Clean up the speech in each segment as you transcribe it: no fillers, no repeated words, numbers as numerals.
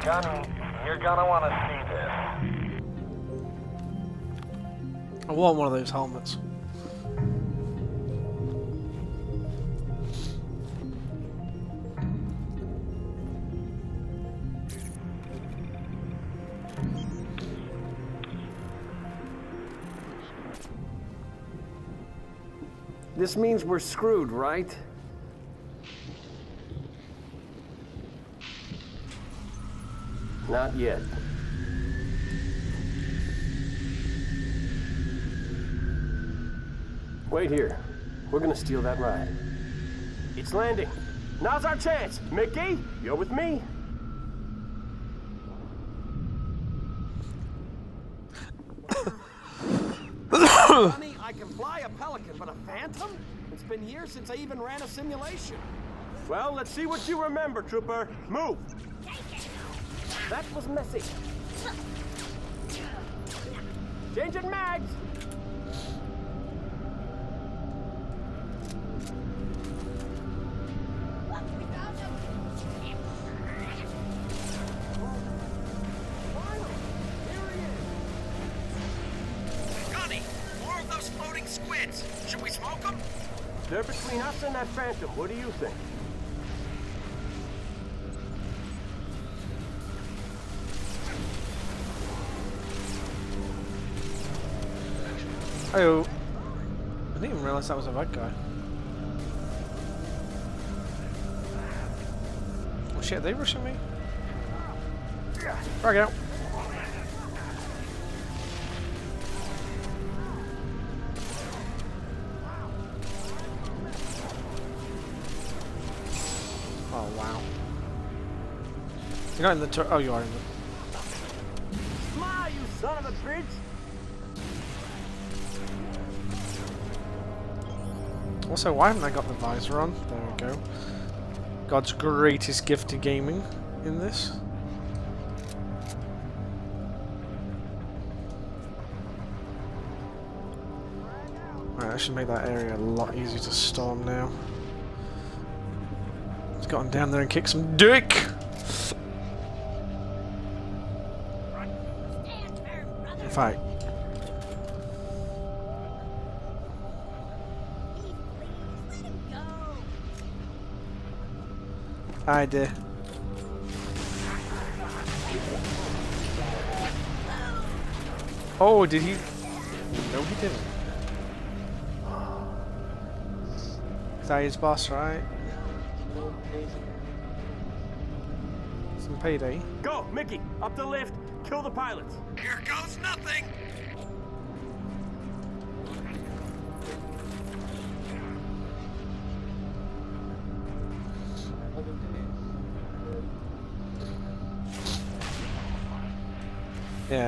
Gunny, you're gonna want to see this. I want one of those helmets. This means we're screwed, right? Not yet. Wait here. We're gonna steal that ride. It's landing. Now's our chance. Mickey, you're with me. Honey, I can fly a Pelican, but a Phantom? It's been years since I even ran a simulation. Well, let's see what you remember, Trooper. Move. That was messy. Changing mags. Should we smoke them? They're between us and that Phantom. What do you think? Oh, I didn't even realize that was a bad guy. Oh shit, are they rushing me? Frag out. Oh wow. You're not in the turret. Oh, you are in the. Smile, you son of a bitch! Also, why haven't I got the visor on? There we go. God's greatest gift to gaming in this. Right, that should make that area a lot easier to storm now. Let's get on down there and kick some dick! Fight. I did. Oh, did he? No, he didn't. Is that his boss, right? Some payday. Go, Mickey! Up the lift! Kill the pilots! Here goes nothing! Yeah.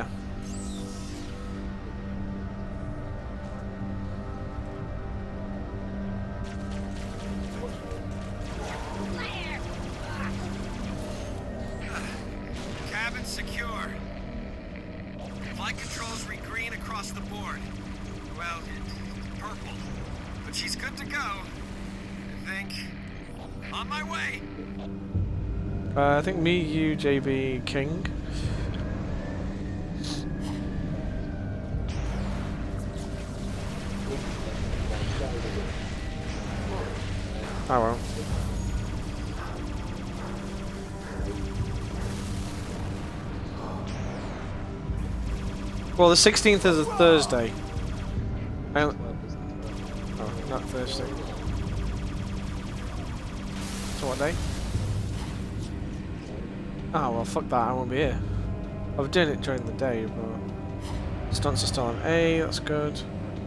Cabin secure. Flight controls read green across the board. Well, purple. But she's good to go. I think. On my way. I think me, you, JB, King. Oh well. Well, the 16th is a Thursday. Oh, not Thursday. So what day? Oh well, fuck that, I won't be here. I was doing it during the day, but... Stunts are still on A, that's good.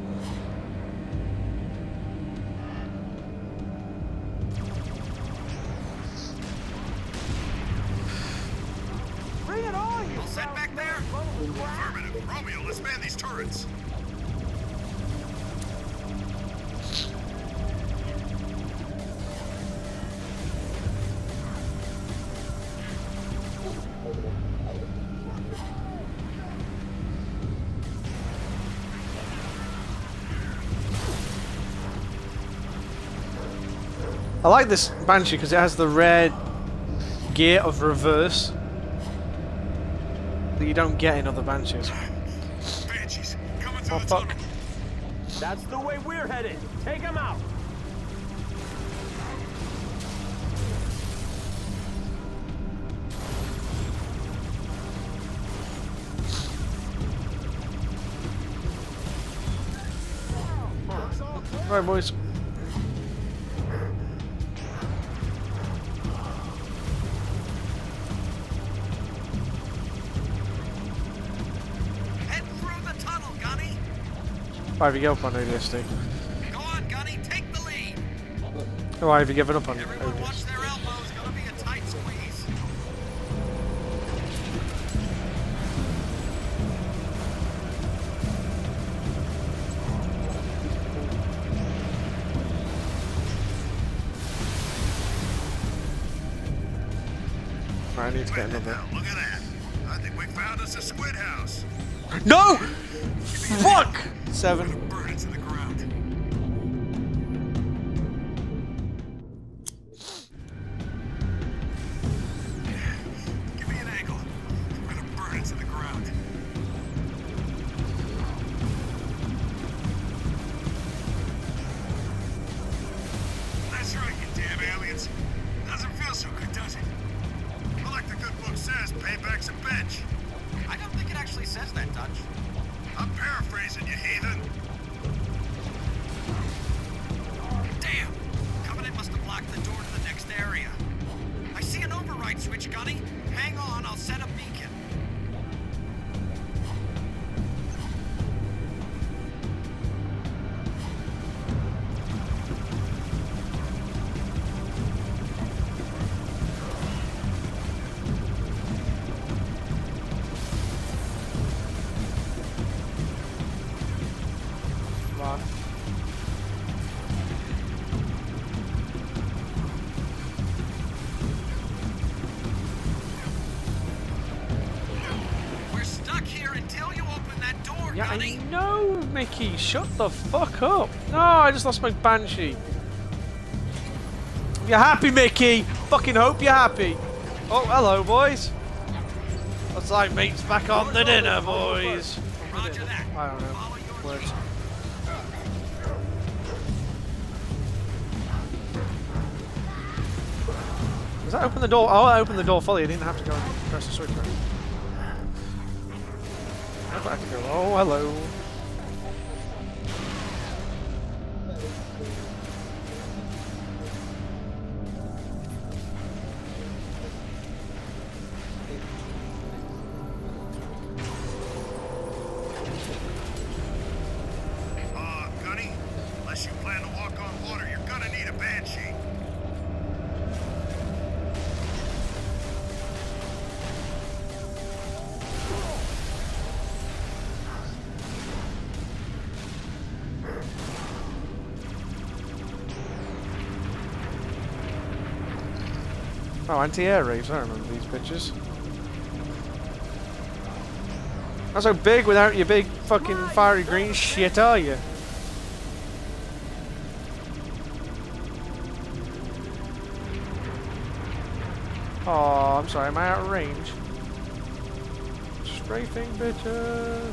Bring it on, you All set back there? Affirmative. Romeo, let's man these turrets. I like this Banshee because it has the red gear of reverse. that you don't get in other Banshees. Banshees, coming through Oh the fuck. tunnel. That's the way we're headed. Take him out. Right, boys. Head through the tunnel, Gunny. Why have you given up on ODST? Go on, Gunny, take the lead. Why have you given up on Everyone watch ODST? their elbows. Gonna be a tight squeeze. Right, I need to get another. Look at that. I think we found us a squid house. No! Fuck! 7. Burn it to the ground. Give me an angle. We're gonna burn it to the ground. That's right, you damn aliens. Doesn't feel so good, does it? Well, like the good book says, payback's a bitch. I don't think it actually says that, Dutch. I'm paraphrasing, you heathen. Damn! Covenant must have blocked the door to the next area. I see an override switch, Gunny. Hang on, I'll set a beacon. Come on. We're stuck here until you open that door, Yeah, Gunny. I know, Mickey. Shut the fuck up. No, I just lost my Banshee. You're happy, Mickey. Fucking hope you're happy. Oh, hello, boys. Looks like meat's back on the dinner, boys. Roger that. I don't know. Follow your Words. lead. Does that open the door? Oh, I opened the door fully. I didn't have to go and press the switch. Right? I'd like to go. Oh, hello. Gunny, unless you plan to walk on water, you're gonna need a Banshee. Oh, anti-air raves. I remember these pictures. Not so big without your big fucking fiery green shit, are you? Oh, I'm sorry. Am I out of range? Strafing, bitches.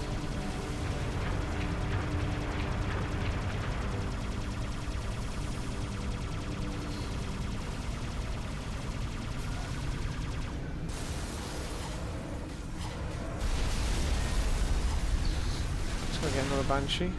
Let's go get another Banshee.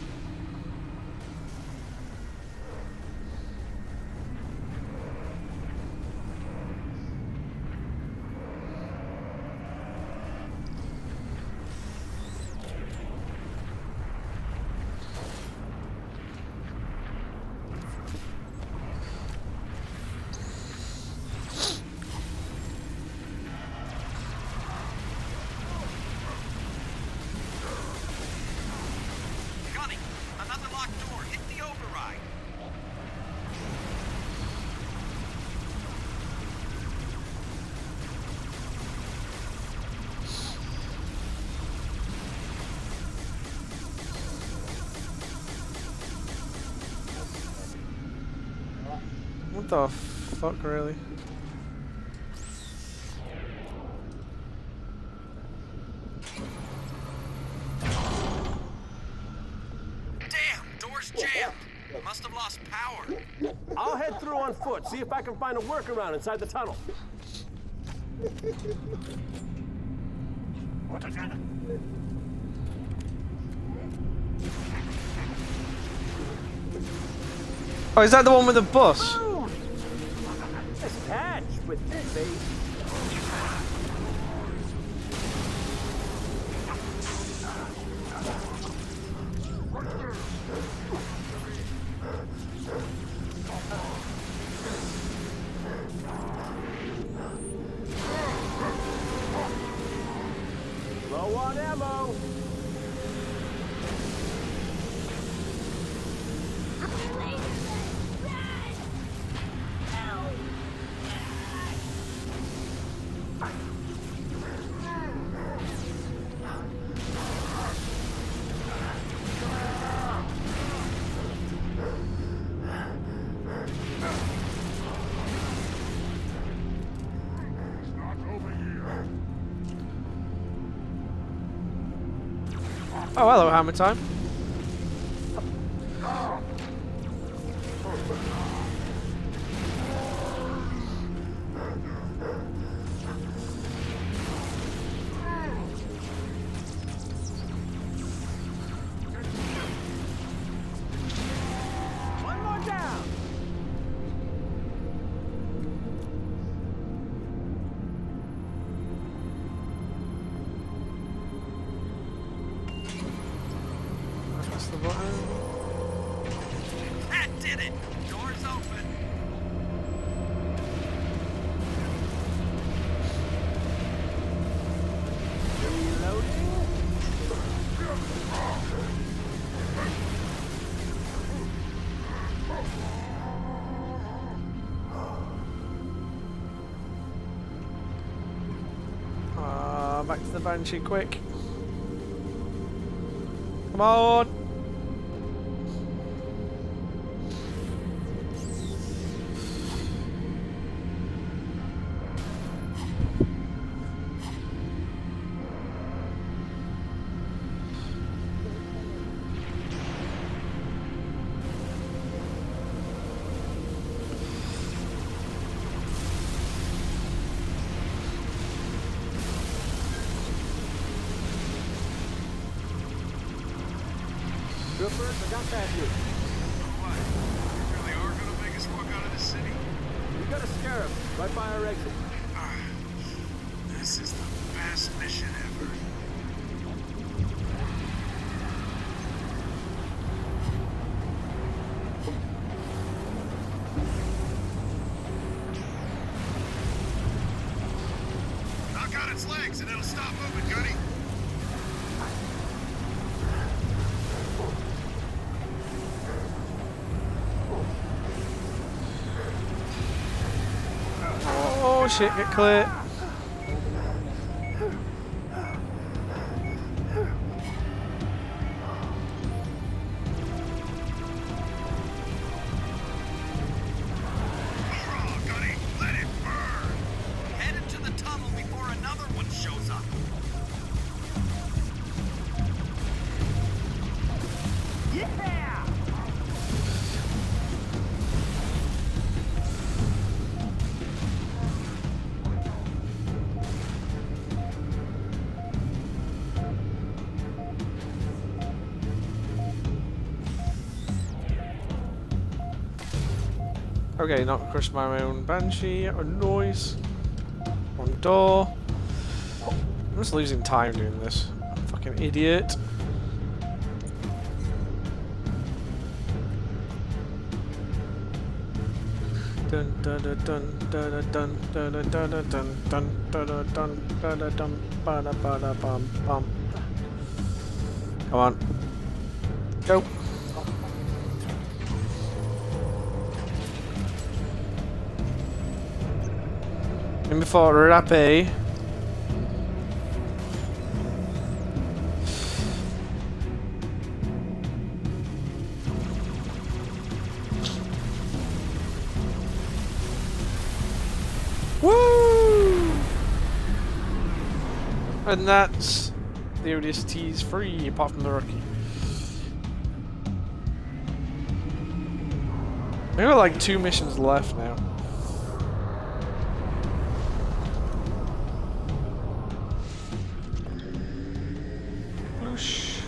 Gunny, another locked door. Hit the override. What the fuck, really? Must have lost power. I'll head through on foot, see if I can find a workaround inside the tunnel. Oh, is that the one with the bus? Boom! Nice catch with faith. Low on ammo. Oh, hello, Hammer Time. One more down. Press the button. That did it. Door's open. Reloading. Back to the Banshee, quick. Come on. Troopers, I got bad news. What? You really are gonna make us walk out of the city? We got a scarab right by our exit. This is the best mission ever. Knock out its legs and it'll stop moving, Gunny. Oh shit, get clear. Hurrah, Gunny! Let it burn! Head into the tunnel before another one shows up. Yeah! Okay, not crush my own Banshee or noise. One door. I'm just losing time doing this. I'm a fucking idiot. Dun dun dun dun dun dun dun dun dun dun dun dun dun dun dun ba da ba da bum bum. Come on. Go. In before Rappy. Woo! And that's the ODST's free, apart from the rookie. We got like 2 missions left now. Whoosh.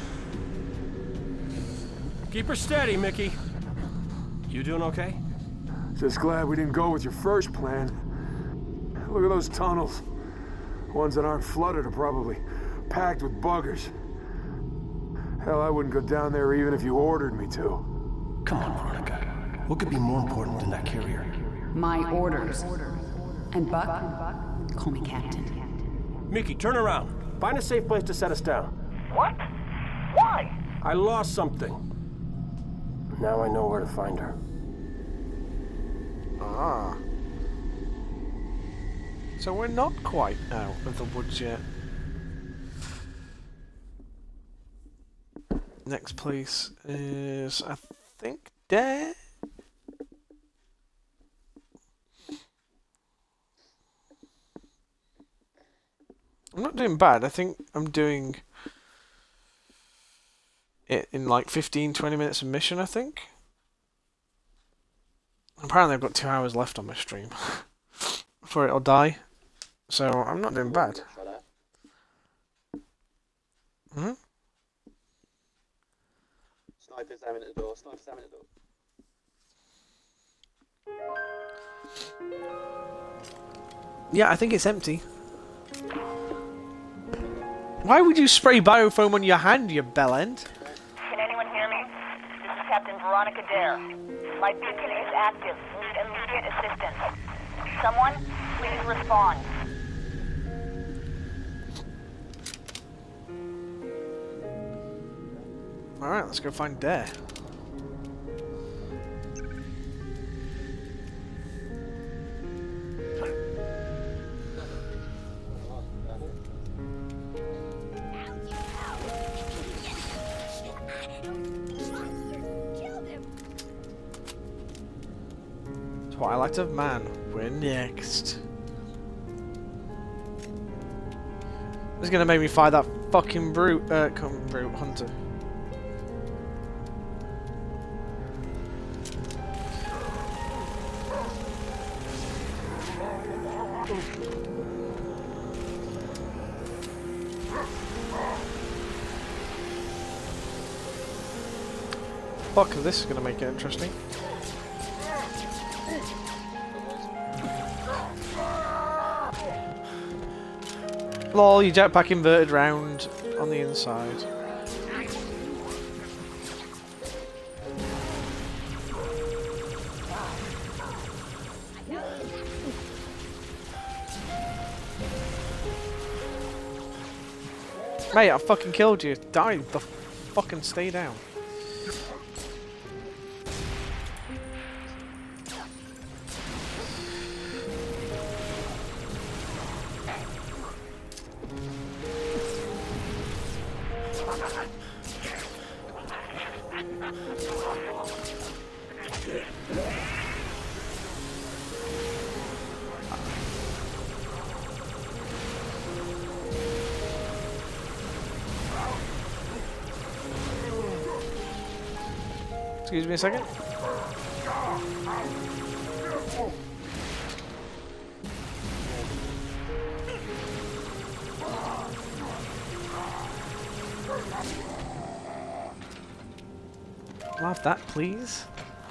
Keep her steady, Mickey. You doing okay? Just glad we didn't go with your first plan. Look at those tunnels. Ones that aren't flooded are probably packed with buggers. Hell, I wouldn't go down there even if you ordered me to. Come on, Veronica. What could be more important than that carrier? My orders. And Buck, call me Captain. Mickey, turn around. Find a safe place to set us down. What? Why? I lost something. Now I know where to find her. Ah. So we're not quite out of the woods yet. Next place is, I think, there. I'm not doing bad. I think I'm doing it in like 15-20 minutes of mission, I think. Apparently I've got 2 hours left on my stream before it'll die. So I'm not doing bad. Hmm? Sniper's aiming at the door. Sniper's aiming at the door. Yeah, I think it's empty. Why would you spray biofoam on your hand, you bellend? Can anyone hear me? This is Captain Veronica Dare. My beacon is active. Need immediate assistance. Someone, please respond. Alright, let's go find Dare. Twilight of Man, we're next. This is gonna make me fight that fucking brute hunter. Fuck, this is gonna make it interesting. Lol, your jetpack inverted round on the inside. Mate, I fucking killed you. Die the fucking stay down. Excuse me a second. I'll have that, please.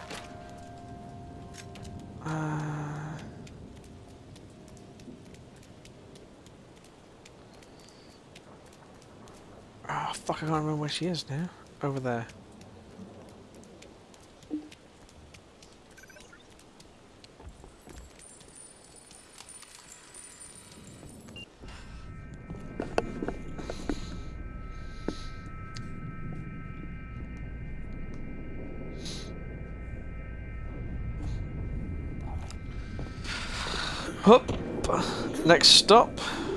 Oh, fuck, I can't remember where she is now. Over there. Hup. Next stop.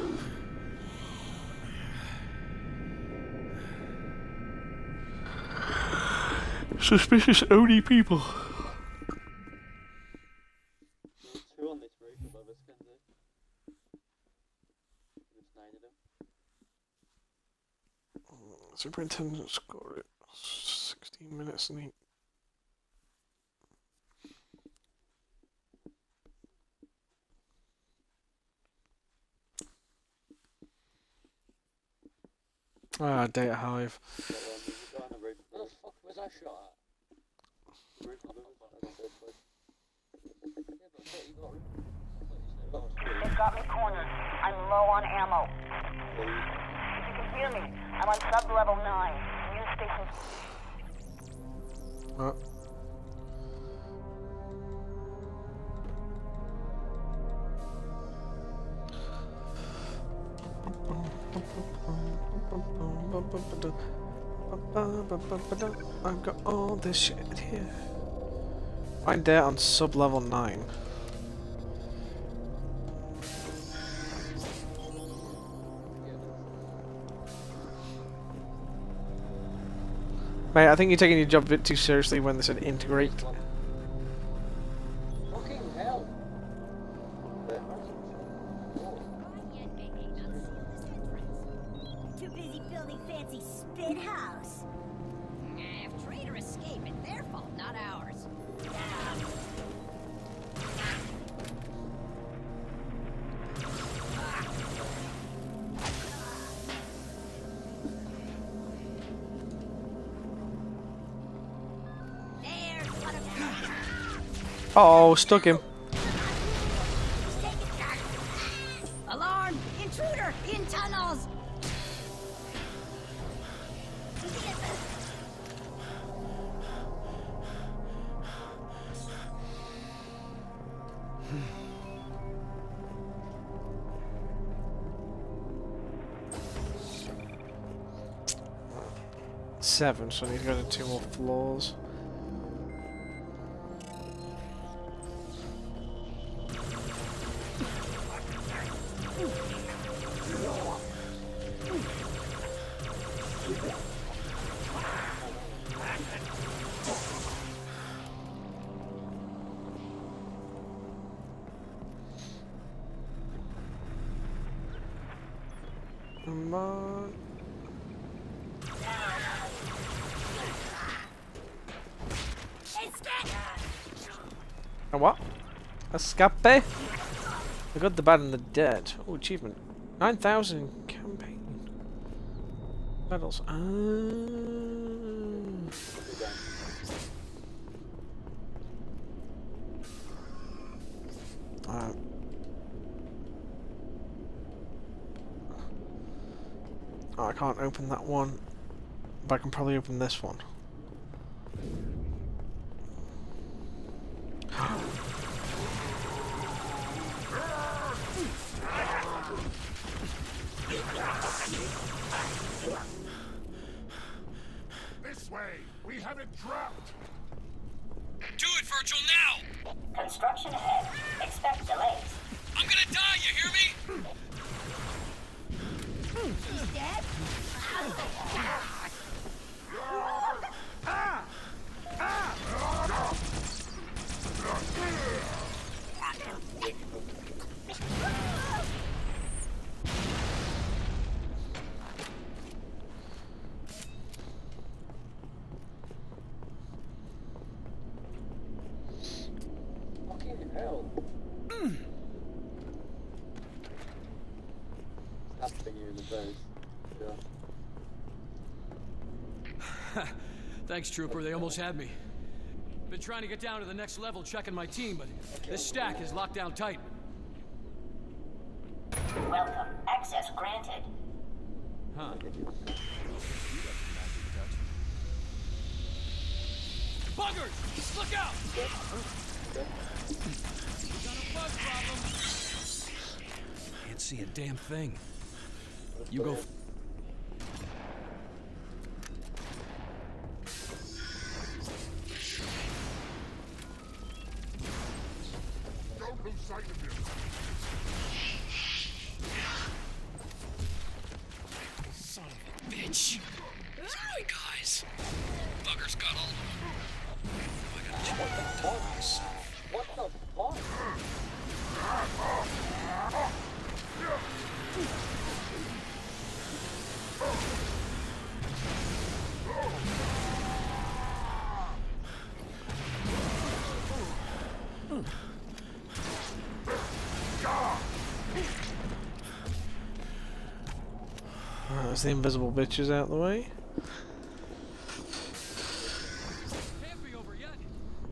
Suspicious OD people. Two on this roof above us, can they? Just nailed them. Superintendent scored it. 16 minutes and Ah, data hive. But then there's a guy on the roof. Where the fuck was that shot at? The roof of the building, like I said, but... Yeah, but I thought you got a roof. I thought you said They've got me cornered. I'm low on ammo. Please. If you can hear me, I'm on sub-level 9. News station. Oh. I've got all this shit here. Find data on sub-level 9. Mate, I think you're taking your job a bit too seriously when they said integrate. Fucking hell! Too busy building fancy spit house. If traitor escape, it's their fault, not ours. There's one of them. Oh, stuck him. Alarm! Intruder! In tunnels! Seven, so I need to go to 2 more floors. Come on. A what? Escape? I got the bad and the dead. Oh, achievement. 9,000 campaign medals. Oh, I can't open that one, but I can probably open this one. This way! We have it trapped! Do it, Virgil, now! Construction ahead. Expect delays. I'm gonna die, you hear me? She's dead? Fucking hell! Stabbing you in the face. Yeah. Thanks, Trooper. They almost had me. Been trying to get down to the next level checking my team, but this stack is locked down tight. Welcome. Access granted. Huh. Buggers! Look out! We got a bug problem. Can't see a damn thing. You go. Don't lose sight of him! Son of a bitch. Sorry, guys. Buggers got all of them. I gotta check that out myself. What the fuck? That's the invisible bitches out the way. Can't be over yet.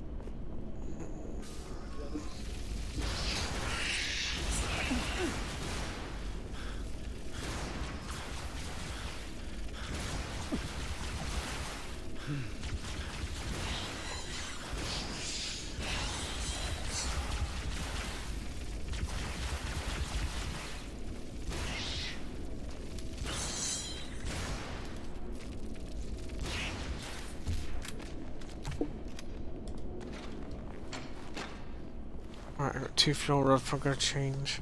Alright, I got 2 fuel rods for gonna change.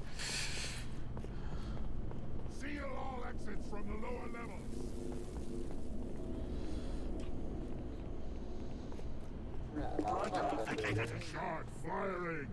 Seal all exits from the lower levels. Start firing.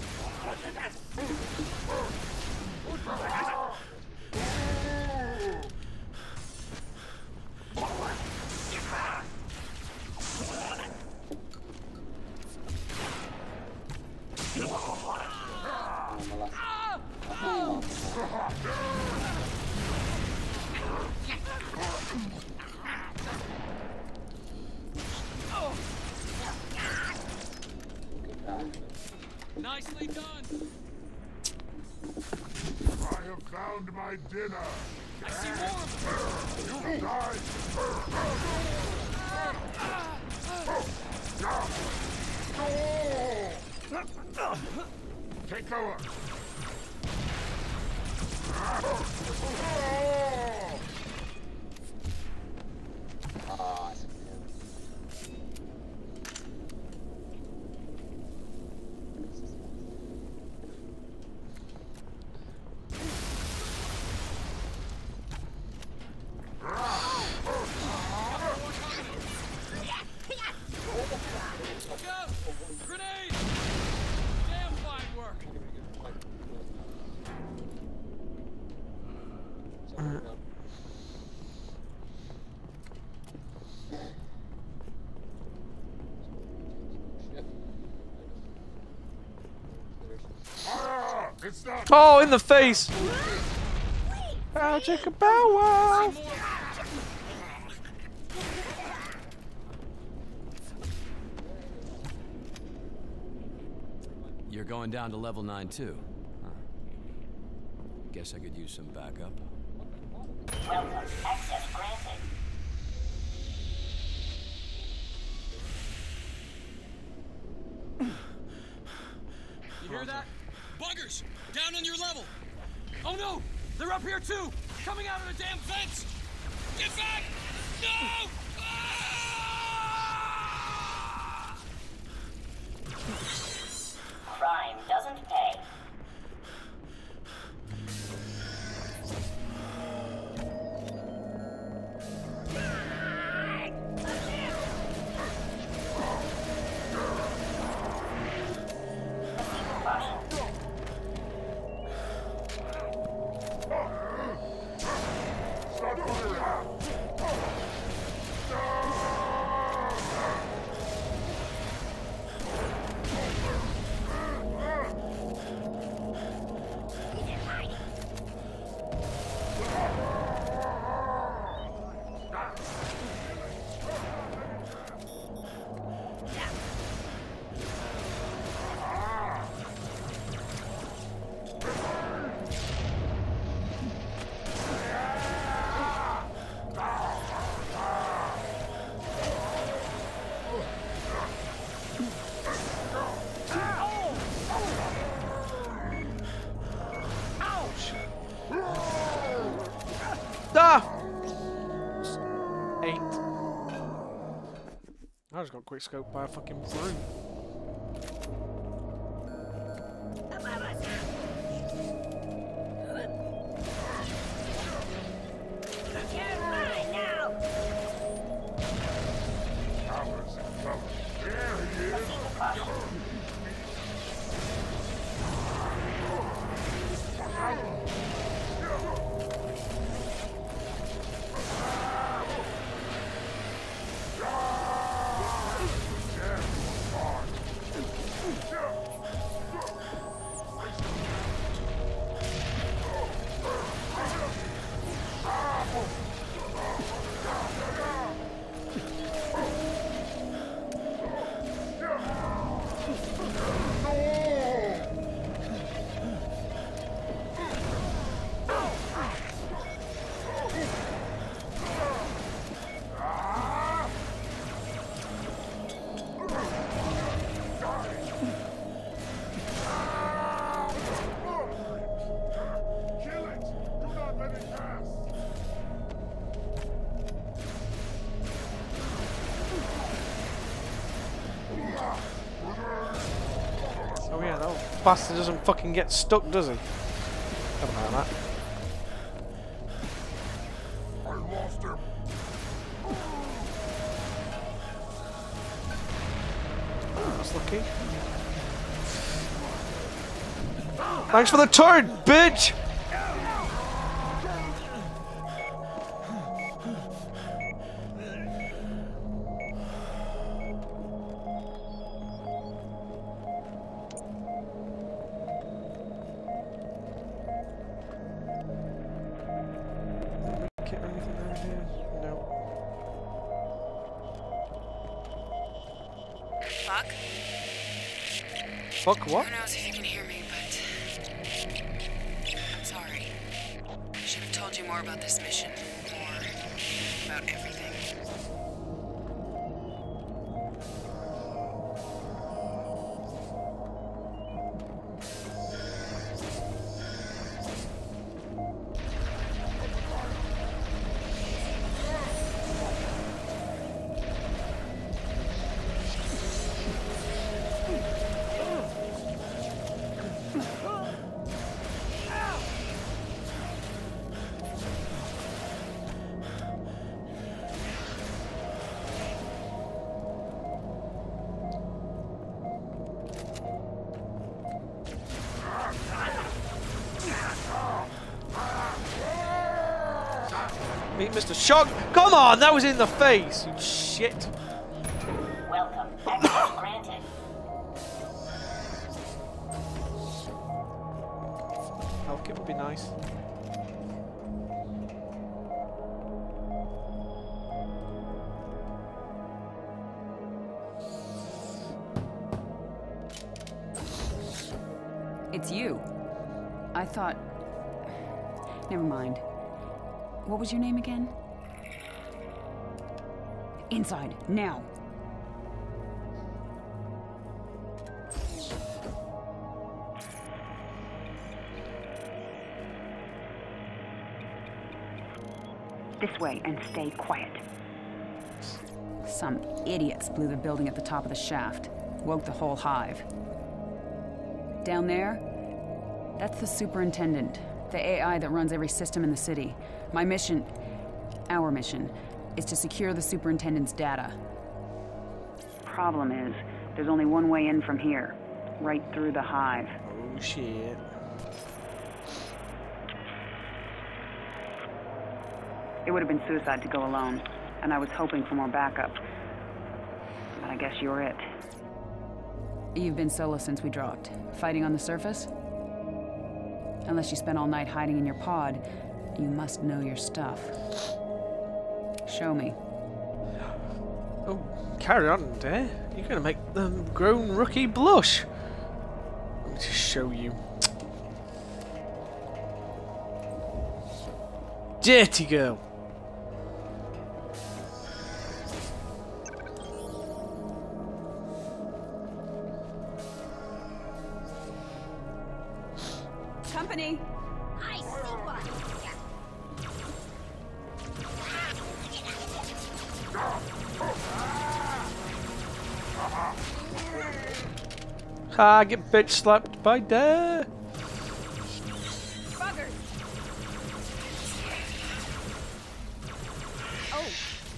Nicely done. I have found my dinner. I see more of them. You die. Take cover. Go! Grenade! Damn fine work. It's not. Oh, in the face! Ow, check a bow wow! You're going down to level 9 too. Huh. Guess I could use some backup. Welcome. Access granted. You hear that? Buggers! Down on your level! Oh no! They're up here too! Coming out of the damn fence! Get back! No! Ah! Crime doesn't pay. Ah! 8. I just got quick scoped by a fucking broom. Oh yeah, that old bastard doesn't fucking get stuck, does he? Never mind that. I lost him. That's lucky. Thanks for the turd, bitch! Buck? Fuck what? Who knows if you can hear me, but I'm sorry. I should have told you more about this mission. More about everything. Meet Mr. Shock. Come on, that was in the face, you shit. Welcome. Access granted. Health kit would be nice. It's you. I thought... Never mind. What was your name again? Inside, now! This way, and stay quiet. Some idiots blew the building at the top of the shaft. Woke the whole hive. Down there, that's the superintendent. The AI that runs every system in the city. My mission, our mission, is to secure the superintendent's data. Problem is, there's only one way in from here. Right through the hive. Oh shit. It would have been suicide to go alone, and I was hoping for more backup. But I guess you're it. You've been solo since we dropped. Fighting on the surface? Unless you spent all night hiding in your pod, you must know your stuff. Show me. Oh, carry on, Dare. You're gonna make the grown rookie blush. Let me just show you. Dirty girl. Company! I see one. Ha, get bitch slapped by Dare. Buggers! Oh!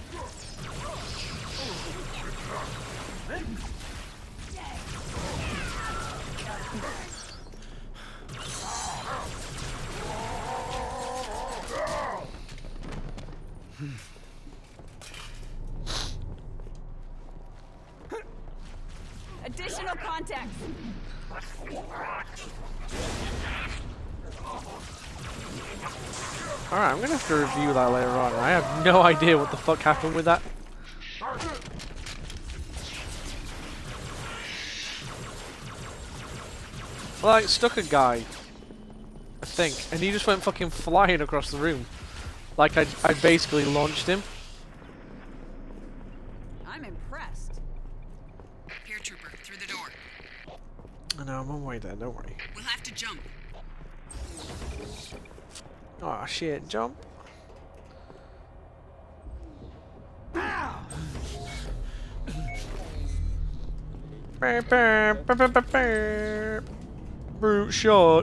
Additional contacts! Alright, I'm gonna have to review that later on. I have no idea what the fuck happened with that. Well, I stuck a guy, I think, and he just went fucking flying across the room. Like I basically launched him. I'm impressed. Peer trooper, through the door. I know, I'm on my way there, don't worry. We'll have to jump. Oh shit, jump. Brute shot.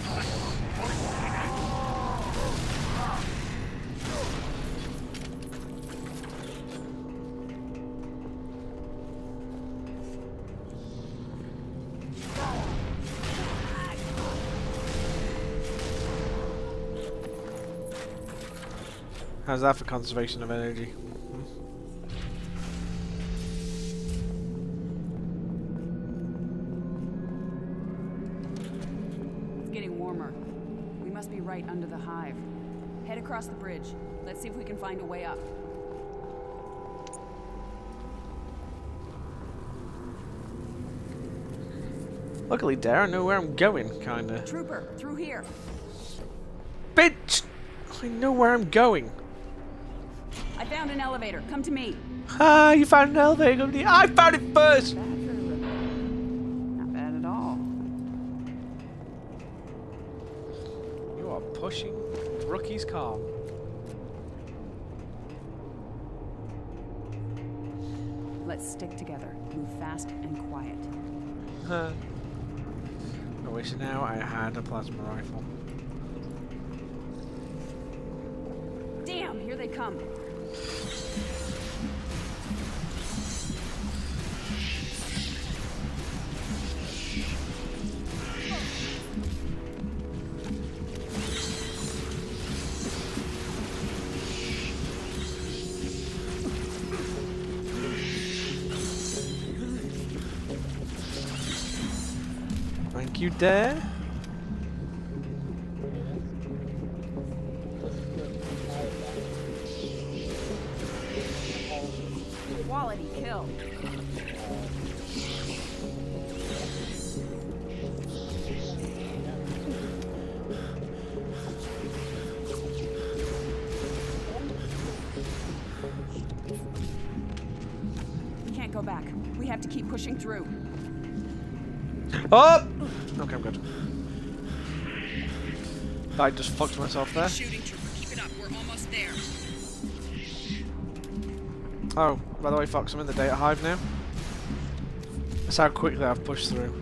How's that for conservation of energy? It's getting warmer. We must be right under the hive. Head across the bridge. Let's see if we can find a way up. Luckily, Dare, I know where I'm going, kinda. Trooper, through here. Bitch! I know where I'm going. I found an elevator. Come to me. Ah, you found an elevator. I found it first! Not bad at all. You are pushing rookie's car. Let's stick together. Move fast and quiet. Huh. I wish now I had a plasma rifle. Damn, here they come. Thank you, Dare. Quality kill. We can't go back. We have to keep pushing through. Oh! Okay, I'm good. I just fucked myself there. Shooting, trooper. Keep it up. We're almost there. Oh, by the way, Fox, I'm in the data hive now. That's how quickly I've pushed through.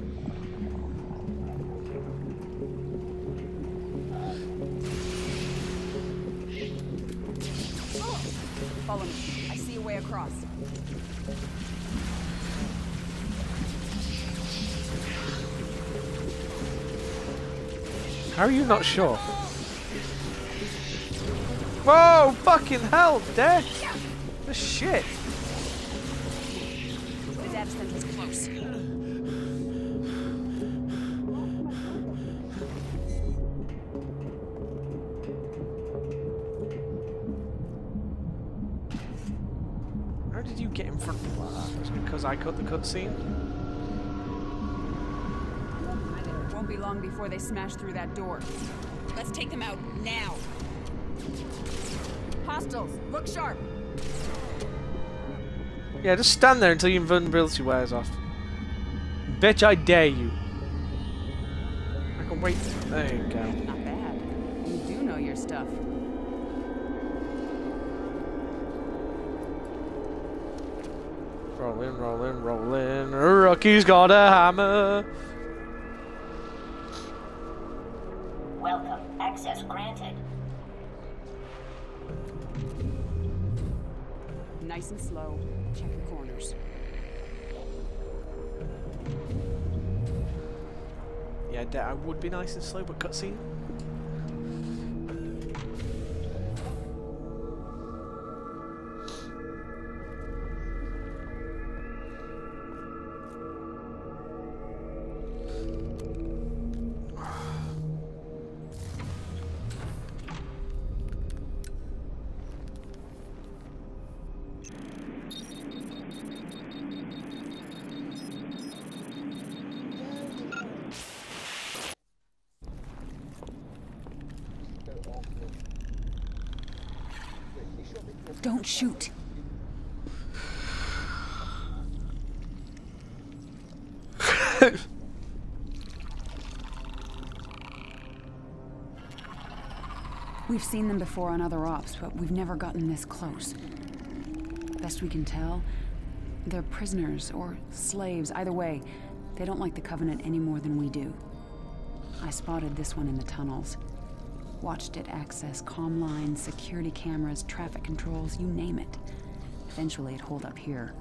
Follow me. I see a way across. How are you not sure? Whoa! Fucking hell, Dare! The shit! The data center's close. How did you get in front of me like that? Just because I cut the cutscene? Won't be long before they smash through that door. Let's take them out now. Hostiles, look sharp. Yeah, just stand there until your invulnerability wears off. Bitch, I dare you. I can wait. There you go. Not bad. You do know your stuff. Rolling, rolling, rolling. Rookie's got a hammer. Welcome. Access granted. Nice and slow. Check the corners. Yeah, I would be nice and slow, but cutscene. Don't shoot. We've seen them before on other ops, but we've never gotten this close. Best we can tell, They're prisoners or slaves, either way. They don't like the Covenant any more than we do. I spotted this one in the tunnels. Watched it access comm lines, security cameras, traffic controls, you name it. Eventually it holed up here.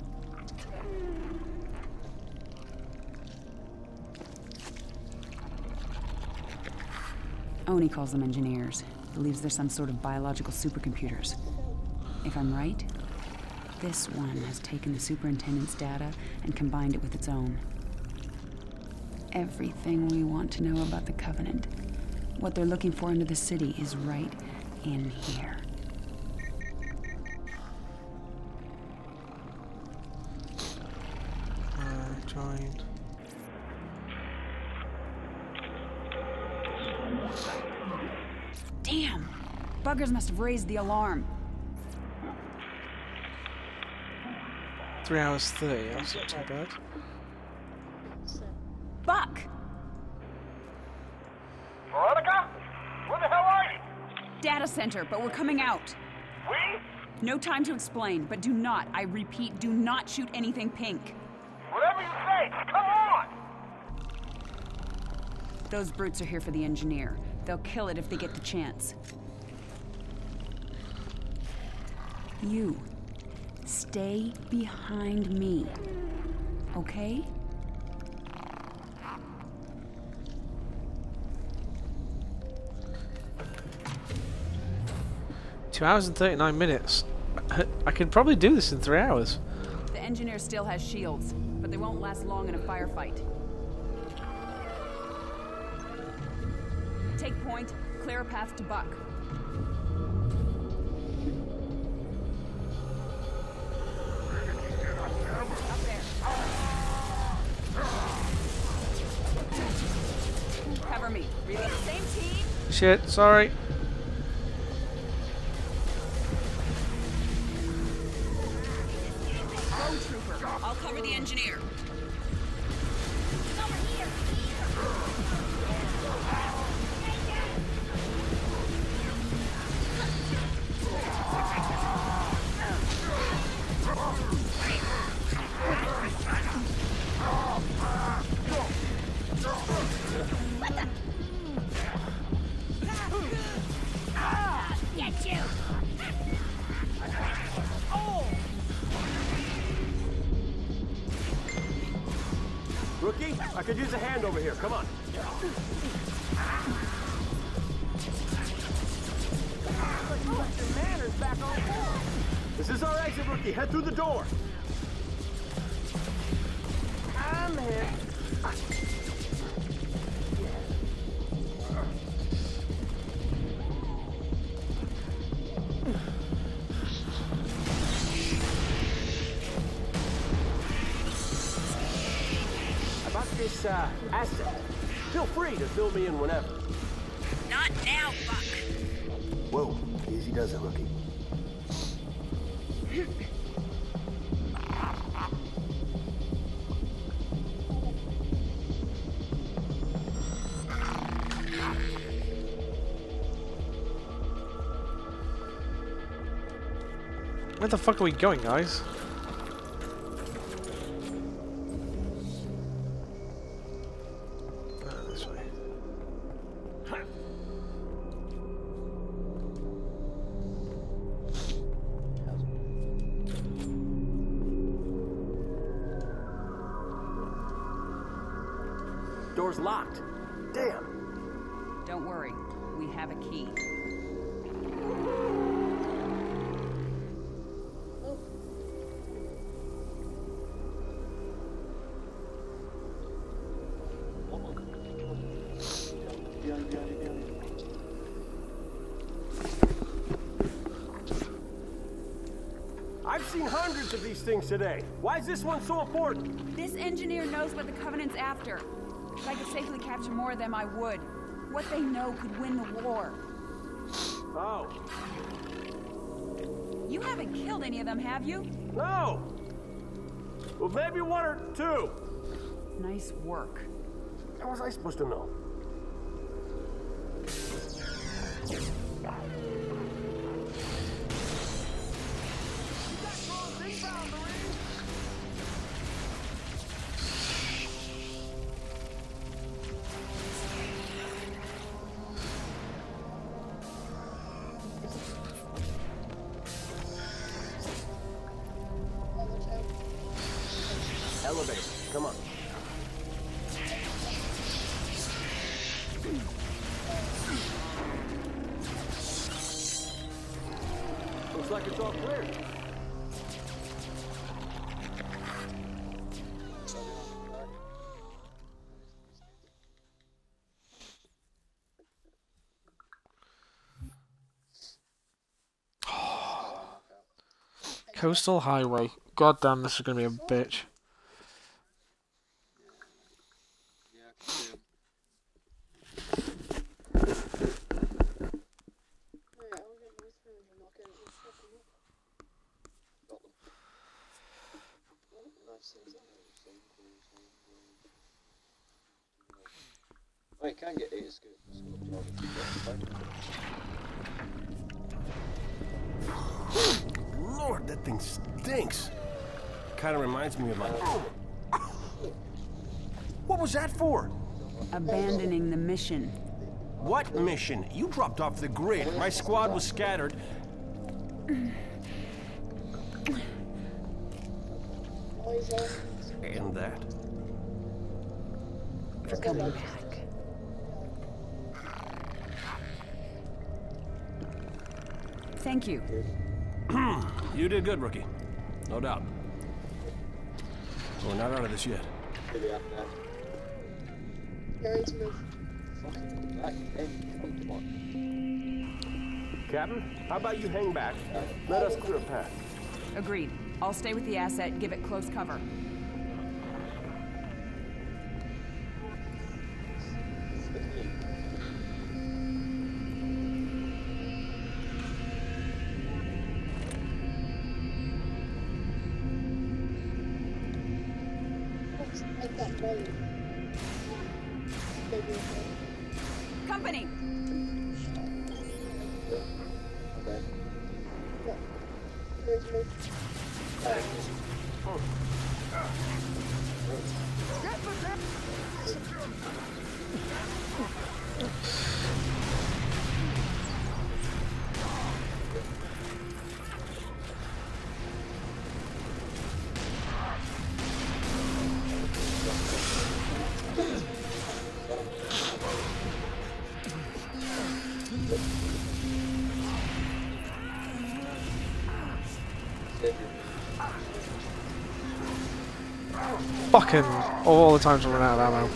Oni calls them engineers. Believes they're some sort of biological supercomputers. If I'm right, this one has taken the Superintendent's data and combined it with its own. Everything we want to know about the Covenant, what they're looking for into the city, is right in here. Joined. Damn! Buggers must have raised the alarm. 3 hours 30, that's not too bad. Buck! Veronica? Where the hell are you? Data center, but we're coming out. We? No time to explain, but do not, I repeat, do not shoot anything pink. Whatever you say, come on! Those brutes are here for the engineer. They'll kill it if they get the chance. You, stay behind me, okay? Two hours and 39 minutes. I could probably do this in 3 hours. The engineer still has shields, but they won't last long in a firefight. Take point, clear a path to Buck. Up there. Cover me. Really? Same team? Shit, sorry. Road trooper. I'll cover the engineer. Over here. Get you! Rookie, I could use a hand over here. Come on. This is our exit, Rookie. Head through the door. I'm here. About this asset. Feel free to fill me in whenever. Not now, Buck. Whoa, easy does it, Rookie. Where the fuck are we going, guys? This way. Door's locked. Damn. Don't worry. We have a key. I've seen hundreds of these things today. Why is this one so important? This engineer knows what the Covenant's after. If I could safely capture more of them, I would. What they know could win the war. Oh. You haven't killed any of them, have you? No! Well, maybe one or two. Nice work. How was I supposed to know? Elevator. Come on. Looks like it's all clear. Coastal Highway. God damn, this is gonna be a bitch. Yeah, I can see him. Got them. Nice things like that. Same colours, same colours. Oh, you can get 8 scoops. Lord, that thing stinks. Kind of reminds me of my... What was that for? Abandoning the mission. What mission? You dropped off the grid. My squad was scattered. And that. For coming back. Thank you. You did good, rookie. No doubt. We're not out of this yet. Maybe after that. Fucking back in. Come on. Captain, how about you hang back? Let us clear a path. Agreed. I'll stay with the asset and give it close cover. Company! Fucking all the times I run out of ammo.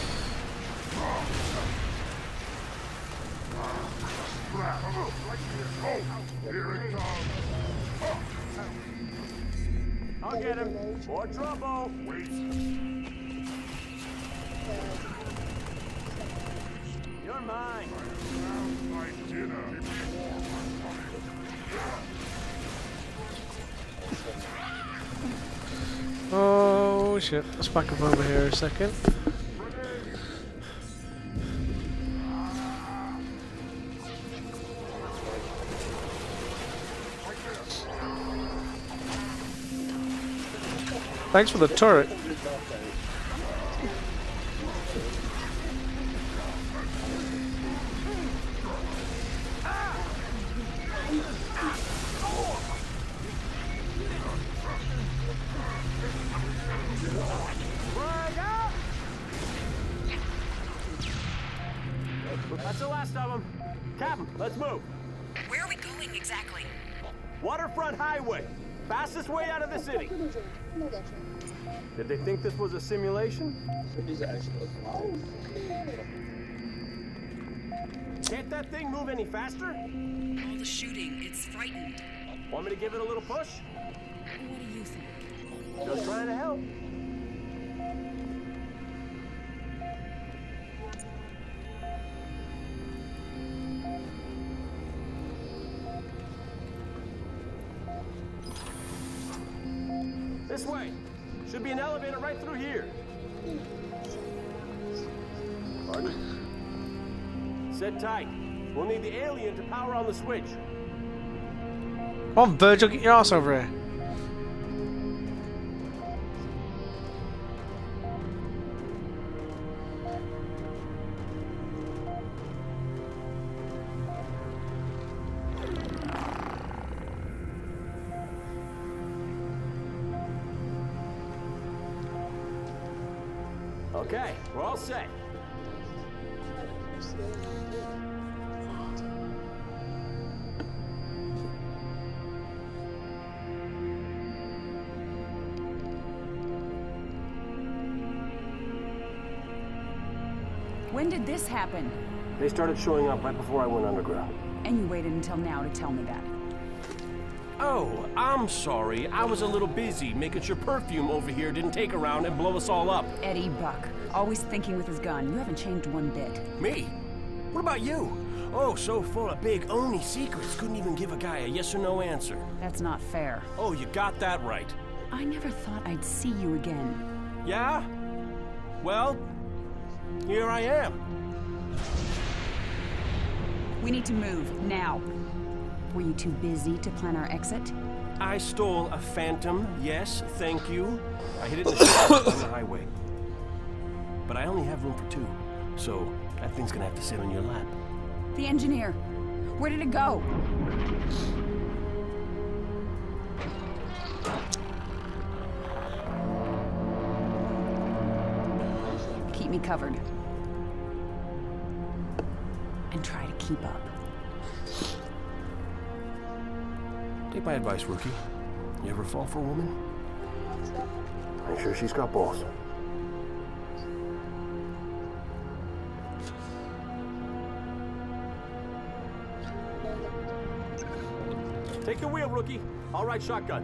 I'll get him. More trouble. Wait. You're mine. Oh shit, let's back up over here a second. Thanks for the turret. That's the last of them. Captain, let's move. Where are we going exactly? Waterfront Highway. Fastest way out of the city. Did they think this was a simulation? Can't that thing move any faster? All the shooting, it's frightened. Want me to give it a little push? What do you think? Just trying to help. This way. Should be an elevator right through here. Pardon? Sit tight. We'll need the alien to power on the switch. Come on, Virgil, get your ass over here. Okay, we're all set. When did this happen? They started showing up right before I went underground. And you waited until now to tell me that. Oh, I'm sorry. I was a little busy making sure Perfume over here didn't take around and blow us all up. Eddie Buck, always thinking with his gun. You haven't changed one bit. Me? What about you? Oh, so full of big Oni secrets, couldn't even give a guy a yes or no answer. That's not fair. Oh, you got that right. I never thought I'd see you again. Yeah? Well, here I am. We need to move, now. Were you too busy to plan our exit? I stole a Phantom, yes, thank you. I hid it in the shadows on the highway. But I only have room for 2, so that thing's gonna have to sit on your lap. The engineer. Where did it go? Keep me covered. And try to keep up. Take my advice, rookie. You ever fall for a woman? I'm sure she's got balls. Take the wheel, rookie. All right, shotgun.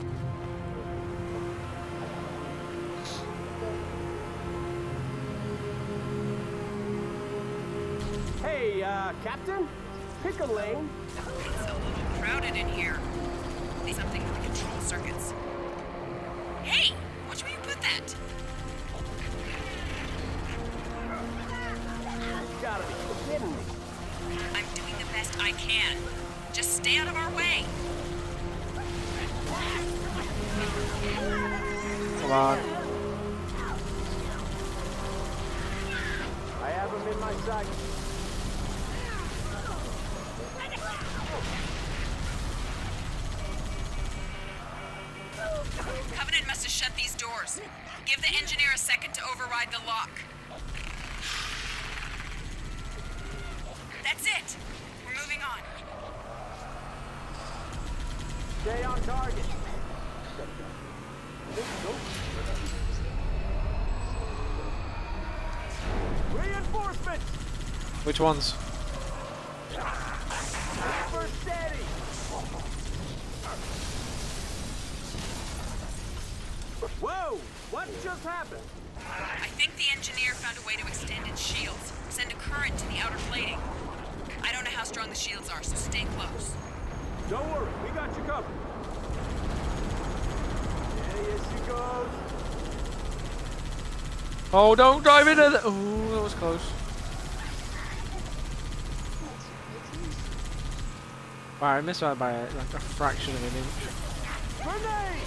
Hey, Captain? Pick a lane. It's a little crowded in here. Need something with the control circuits. Hey! Watch where you put that! You gotta be kidding me. I'm doing the best I can. Just stay out of our way. Come on. I have him in my sight. Covenant must have shut these doors. Give the engineer a second to override the lock. That's it. We're moving on. Stay on target. Reinforcements! Which ones? For steady! Whoa! What just happened? I think the engineer found a way to extend its shields. Send a current to the outer plating. I don't know how strong the shields are, so stay close. Don't worry, we got you covered. Yeah, here she goes. Oh, don't drive into the... Oh, that was close. Wow, I missed that by like a fraction of an inch. Grenade!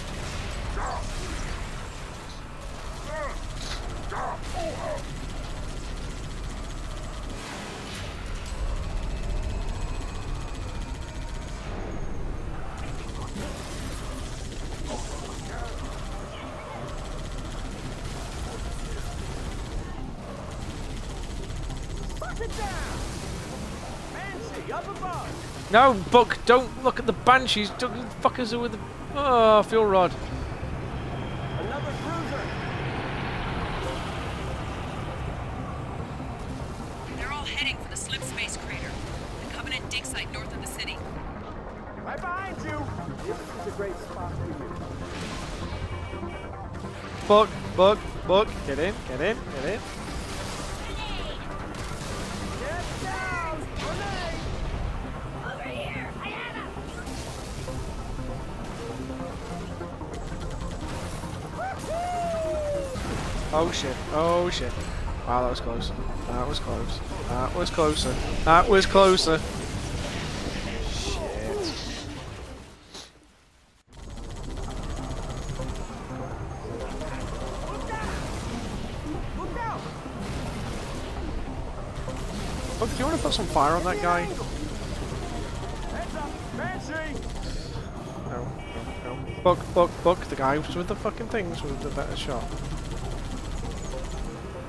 No, Buck, don't look at the banshees. Don't fuckers are with the... Oh, fuel rod. Another cruiser. They're all heading for the slip space crater. The Covenant dig site north of the city. Right behind you. This is a great spot for you. Buck, get in, get in, get in. Get down! Grenade! Over here! I have him! Oh shit, oh shit. Wow, that was close. That was close. That was closer. That was closer. Shit. Look out! Buck, do you want to put some fire on that guy? Heads up! Banshee! No. Buck, the guy was with the fucking things with the better shot.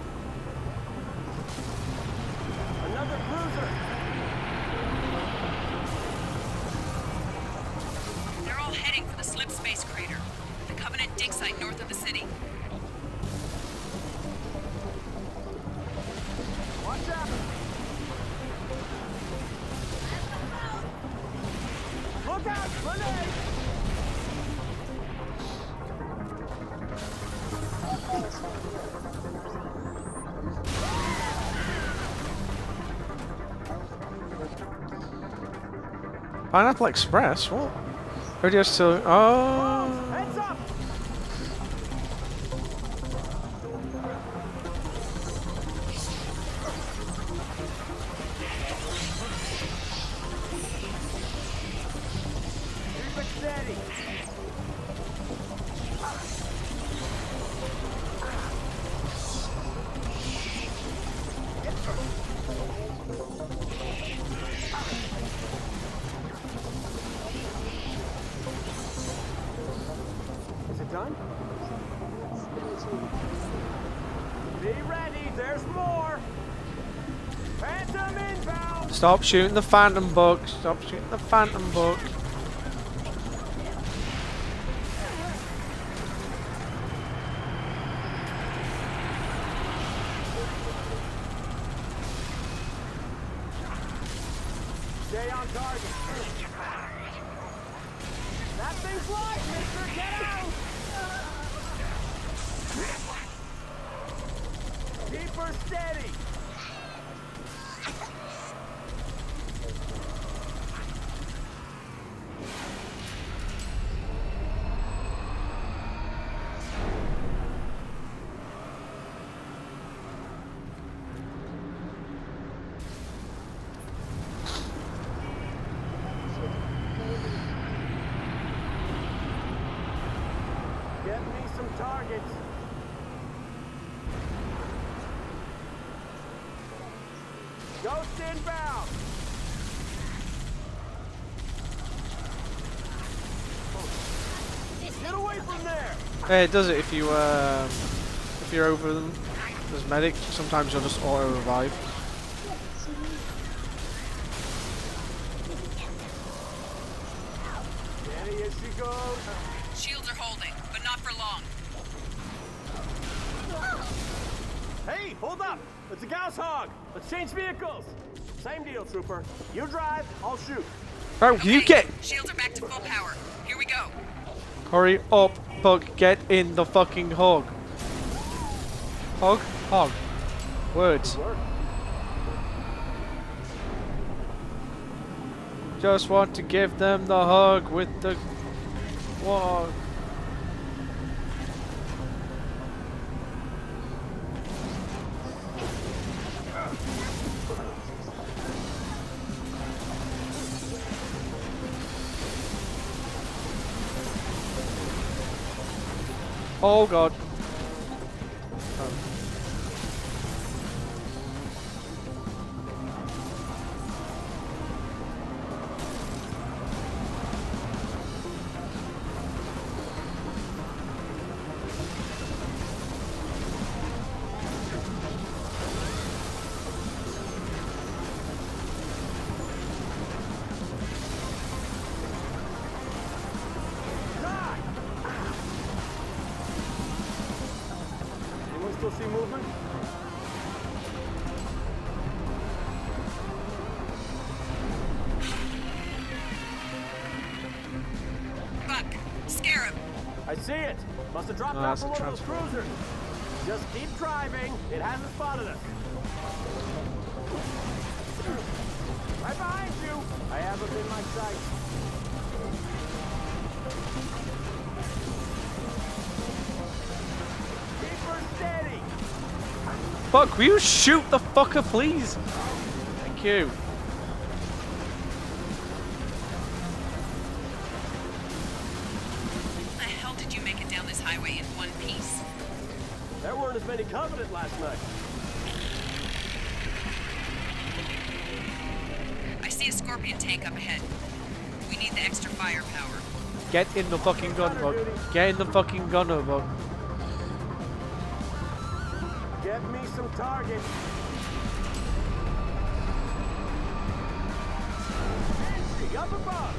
Pineapple Express? What? Radio still. Oh. Heads up! Keep it steady. Is it done? Be ready, there's more! Phantom inbound! Stop shooting the Phantom Bug. Stop shooting the Phantom Bug. Stay on target. That thing's live, mister! Get out! Keep her steady! Get me some targets. Ghost inbound. Get away from there. Yeah, it does it if you're over them. As medic, sometimes you'll just auto revive. Steady as she goes. Shields are holding, but not for long. Hey, hold up! It's a Gauss Hog. Let's change vehicles. Same deal, Trooper. You drive, I'll shoot. Bro, you get. Shields are back to full power. Here we go. Hurry up, Bug. Get in the fucking hog. Hog? Hog. Words. Just want to give them the hug with the wall. Oh god. Still see movement? Buck, scare him. I see it. Must have dropped Oh, out that's from a one of those transport. cruisers. Just keep driving. It hasn't spotted us. Right behind you. I have him in my sight. Keep her steady. Fuck, will you shoot the fucker, please? Thank you. How the hell did you make it down this highway in one piece? There weren't as many Covenant last night. I see a Scorpion tank up ahead. We need the extra firepower. Get in the fucking gun, Bug. Get in the fucking gunner, Bug. Get me some targets. Entry up above.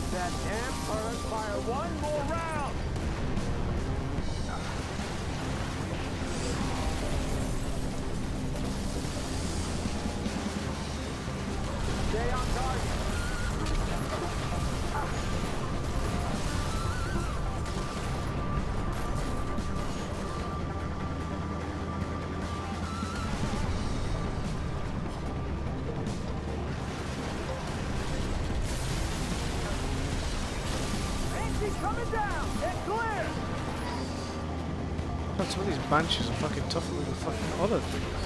That damn turret fire one more round! Stay on target. Coming down! Get clear! God, some of these Banshees are fucking tougher than the fucking other things.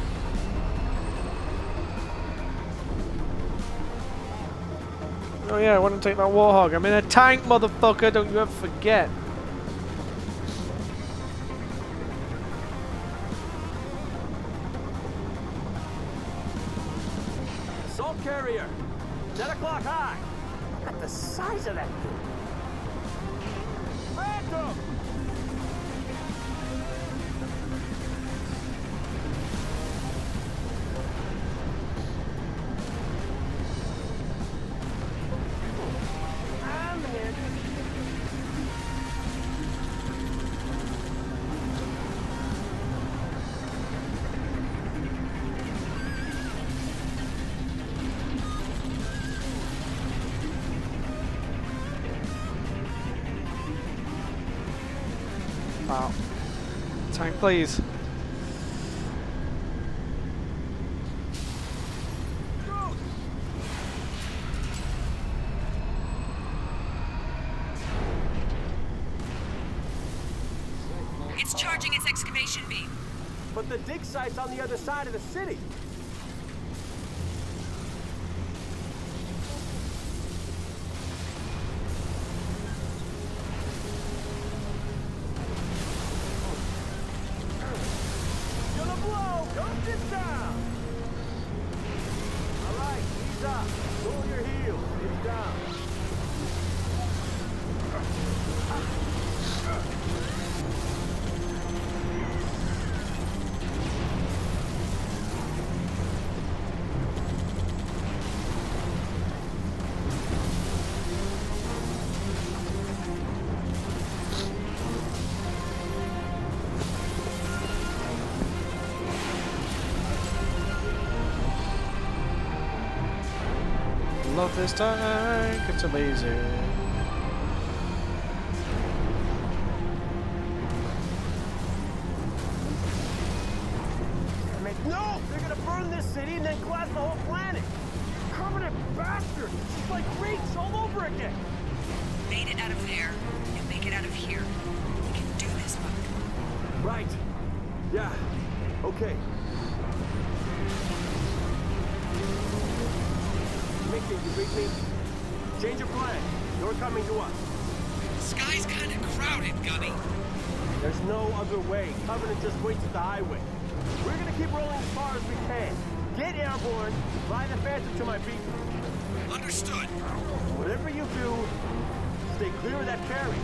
Oh yeah, I want to take that Warthog. I'm in a tank, motherfucker, don't you ever forget. Assault carrier! 10 o'clock high! Look at the size of that thing! Phantom! I'm hit. Wow. Tank, please. It's charging its excavation beam. But the dig site's on the other side of the city. Gonna blow! Don't sit down! Alright, ease up. Pull your heels. It's down. Love this tank, it's amazing. No! They're gonna burn this city and then glass the whole planet! Permanent bastard! She's like Reach all over again! Made it out of there, and make it out of here. We can do this, Buck. Right. Yeah. Okay. Mickey, you read me? Change your plan. You're coming to us. Sky's kinda crowded, Gunny. There's no other way. Covenant just waits at the highway. We're gonna keep rolling as far as we can. Get airborne, fly the Phantom to my beacon. Understood. Whatever you do, stay clear of that carry.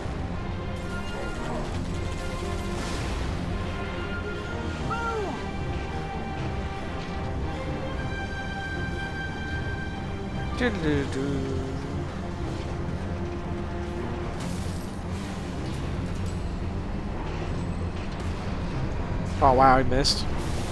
Boom! Doo-doo-doo. Oh wow, I missed.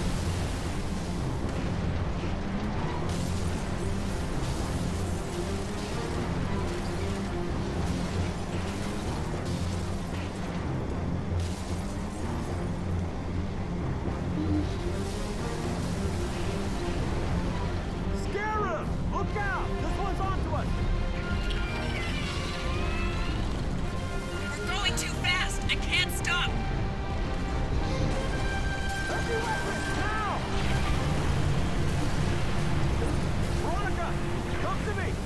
Scarab! Look out! This one's onto us! We're going too fast. I can't stop. Heavy weapons, now! Veronica, come to me!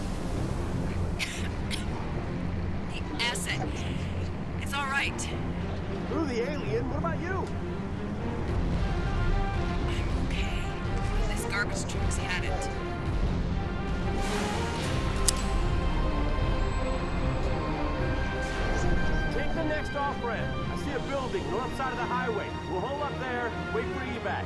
The asset. It's all right. Who the alien? What about you? I'm okay. This garbage truck's had it. Take the next off-ramp. I see a building north side of the highway. We'll hold up there, wait for evac.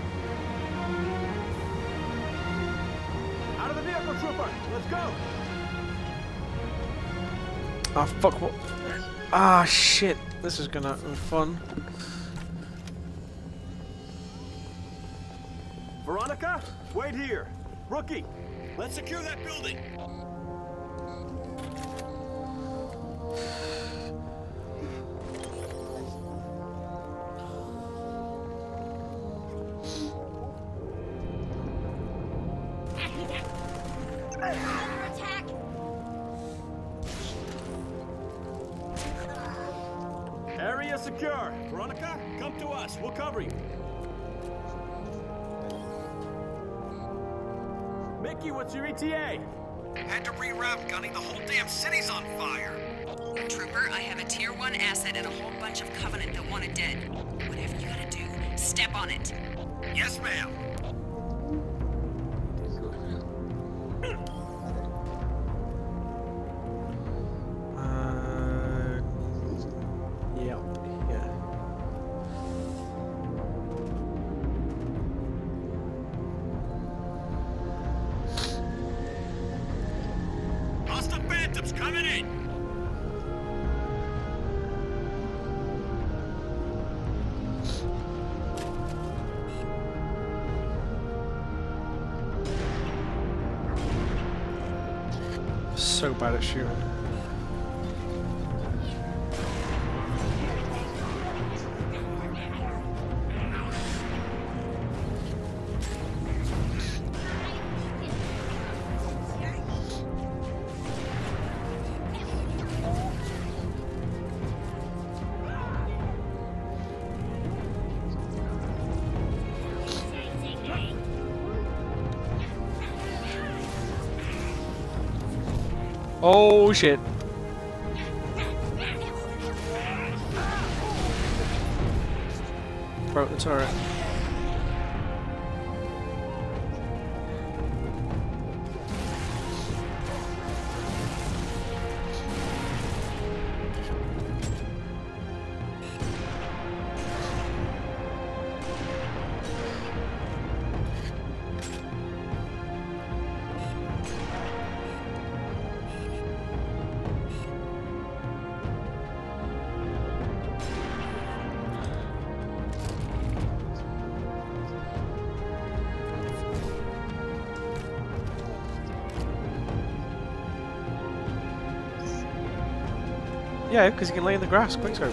Out of the vehicle, trooper! Let's go! Oh fuck, what? Ah shit, this is gonna be fun. Veronica, wait here. Rookie, Let's secure that building. Attack! area secure. Veronica, come to us. We'll cover you. Mickey, what's your ETA? Had to reroute, Gunny. The whole damn city's on fire. Trooper, I have a Tier 1 asset and a whole bunch of Covenant that want it dead. Whatever you gotta do, step on it. Yes, ma'am. Yeah. Hostile Phantoms coming in. So bad at shooting. Oh shit. Broke the turret. Yeah, because you can lay in the grass. Quickscope.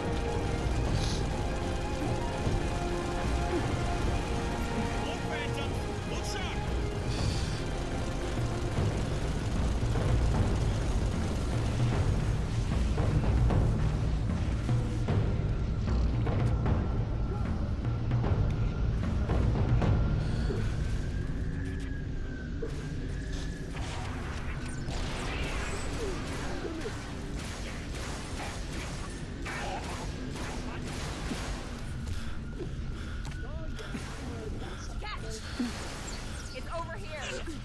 It's over here.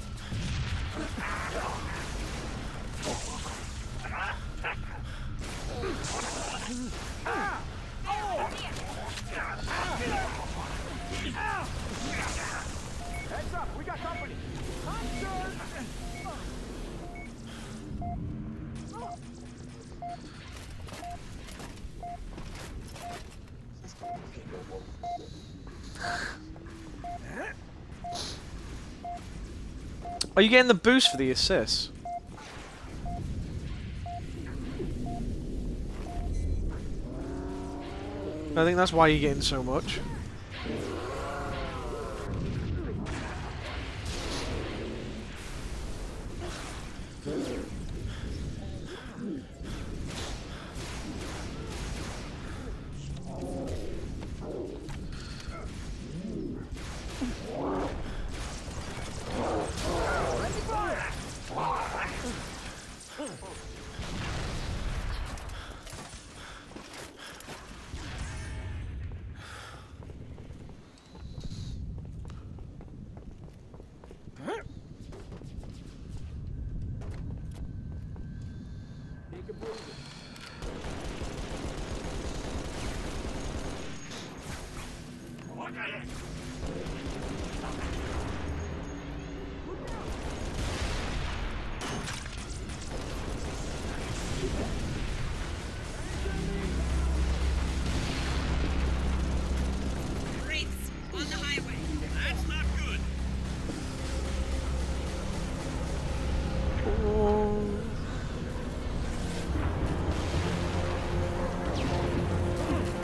Heads up, we got company. Are you getting the boost for the assists? I think that's why you're getting so much.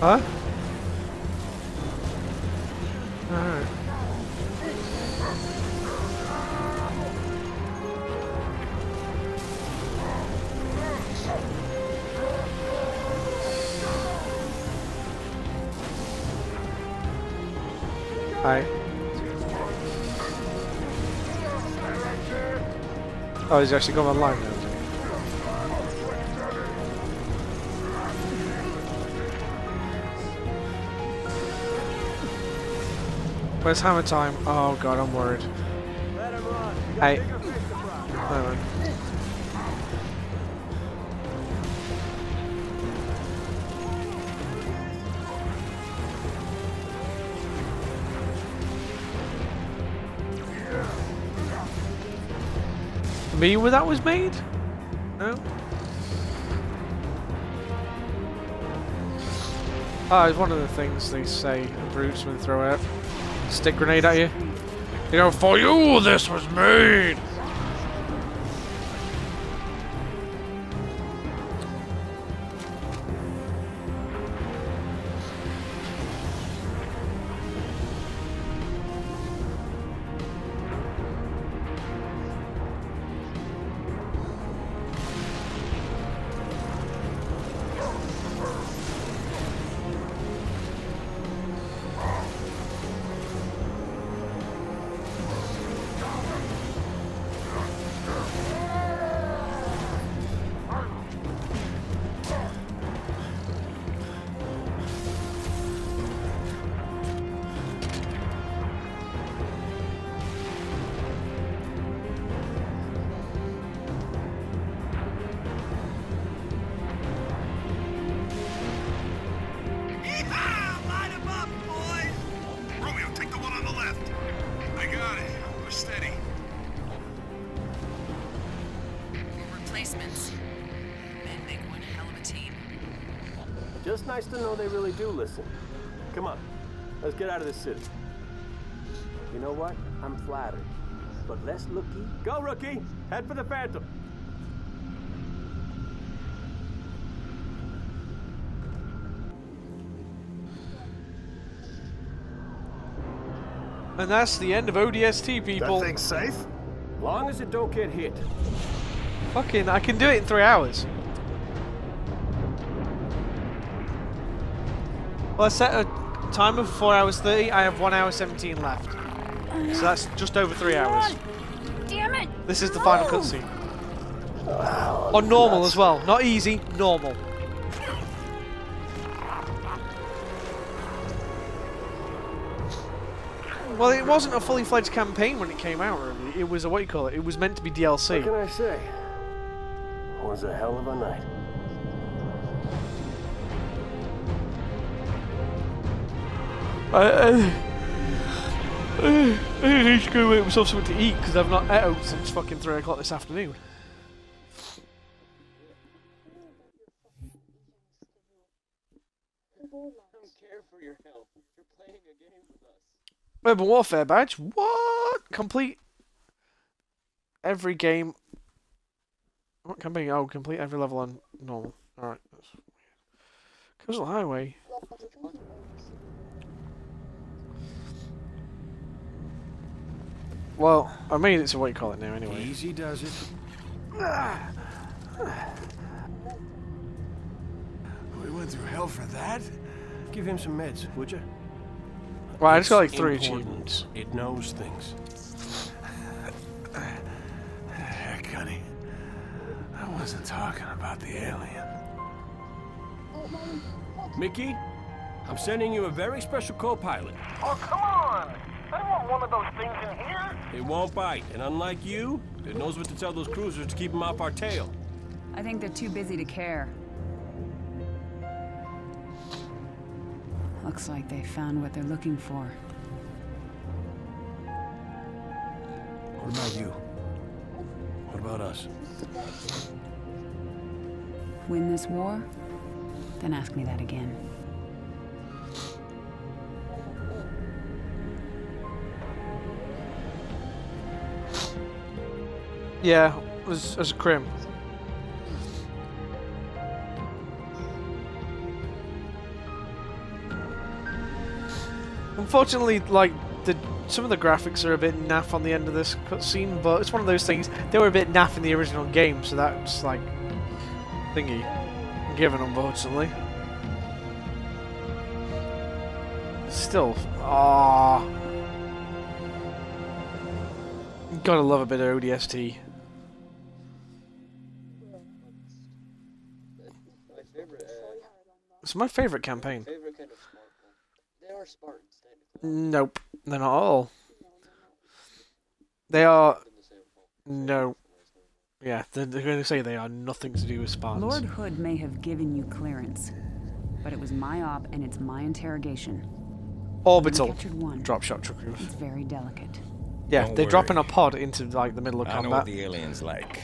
Huh? Alright. Hi. Oh, he's actually going online now. Where's hammer time? Oh god, I'm worried. Let him run. We got Hey. bigger fish to fry. Hang on. Me where that was made? No? Ah, it's one of the things they say brutes when they throw out stick grenade at you. You know, for you this was made! Yeehaw! Line 'em up, boys! Romeo, take the one on the left. I got it. We're steady. Replacements. Men make one hell of a team. Just nice to know they really do listen. Come on, let's get out of this city. You know what? I'm flattered. But let's looky. Go, rookie! Head for the Phantom. And that's the end of ODST, people. That thing's safe? Long as it don't get hit. Fucking, I can do it in 3 hours. Well, I set a timer for 4 hours 30. I have 1 hour 17 left. So that's just over 3 hours. Damn it! This is the final cutscene. On normal as well. Not easy, normal. Well, it wasn't a fully fledged campaign when it came out, really. It was a, what do you call it? It was meant to be DLC. What can I say? It was a hell of a night. I need to go make myself something to eat because I've not ate since fucking 3 o'clock this afternoon. I don't care for your health. You're playing a game with us. Urban Warfare badge? What? Complete every game. What campaign? Oh, complete every level on normal. Alright, that's weird. Coastal Highway. Well, I made it to what you call it now anyway. Easy does it. We went through hell for that? Give him some meds, would you? Well, I just got like It's 3 important. achievements. It knows things. Heck, honey. I wasn't talking about the alien. Mickey, I'm sending you a very special co-pilot. Oh, come on! I don't want one of those things in here. It won't bite, and unlike you, it knows what to tell those cruisers to keep them off our tail. I think they're too busy to care. Looks like they found what they're looking for. What about you? What about us? Win this war? Then ask me that again. Yeah, as a crim. Unfortunately, like some of the graphics are a bit naff on the end of this cutscene, but it's one of those things. They were a bit naff in the original game, so that's like thingy given, unfortunately. Still, gotta love a bit of ODST. My favorite. It's my favorite campaign. Favorite kind of Spartan. They are Spartans, technically. Nope, they're not at all. They are. No. Yeah, they're going to say they are nothing to do with Spartans. Lord Hood may have given you clearance, but it was my op and it's my interrogation. Orbital. Captured one. Drop shot truck. It's very delicate. Yeah, Don't they drop in worry. a pod into like the middle of I know combat. what the aliens like.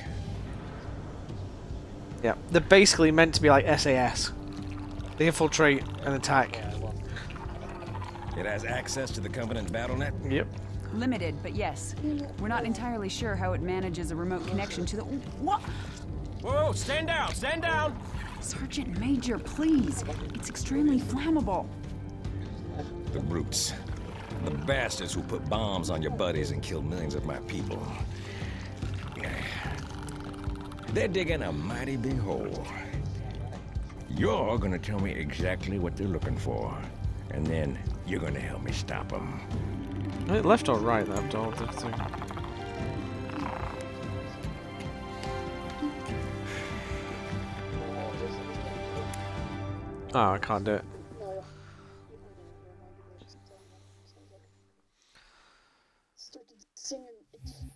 Yeah, they're basically meant to be like SAS. They infiltrate and attack. It has access to the Covenant BattleNet? Yep. Limited, but yes. We're not entirely sure how it manages a remote connection to the... What? Whoa, stand down, stand down! Sergeant Major, please. It's extremely flammable. The brutes. The bastards who put bombs on your buddies and killed millions of my people. They're digging a mighty big hole. You're gonna tell me exactly what they're looking for, and then you're gonna help me stop them. Left or right, after all the thing. Oh, I can't do it. Started singing.